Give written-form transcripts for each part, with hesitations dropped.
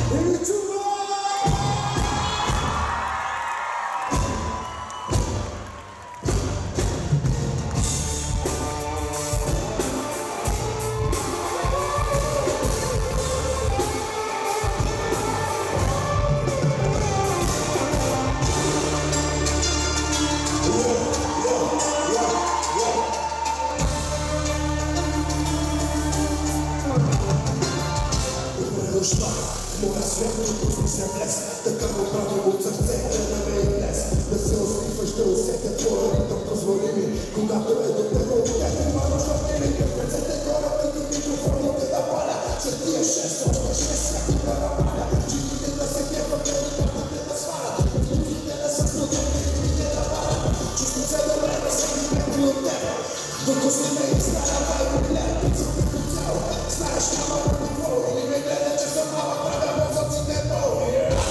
Моя свят не пусни се влез, така го правим от сърце, да не ме и днес. Не се усмихваш да усетя твоя ритъм, позволи ми, когато е до тебе от тебе. Има нужда в нерите, в ръцете хората, като микрофоните да паля. След тия 6 още 6 някога да паля. Читите да се кепат, те да свалят. Музите да са студени, ритмите да валят. Чувствам се добре да съм и метри от тебе. Докосни ме и стара вайба гледа, пицам те по цяло. Знаеш няма да какво, или ме гледа, че съм малък, правя мозъците долу.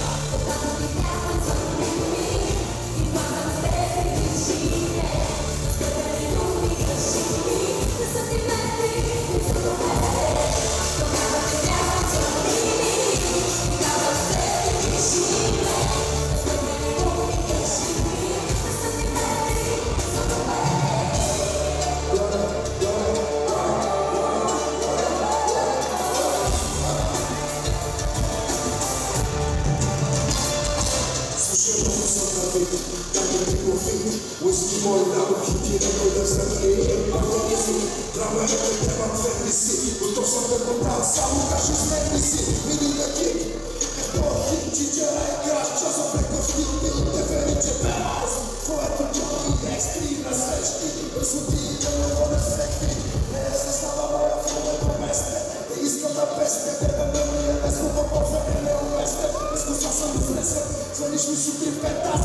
Whisky boy now, you know there's something in my easy. Drama and the devil fantasy. But to something about some cash is fantasy. Meaning the kick. For him, Ginger, I got just a fleck of steel. The very Japanese. For it to join the extreme, a stretch. But so deep, I don't want to say it. Yes, it's not a boy for the best. It's not the best. The memory and the super perfect and the best. It's not some difference. So it's me super better.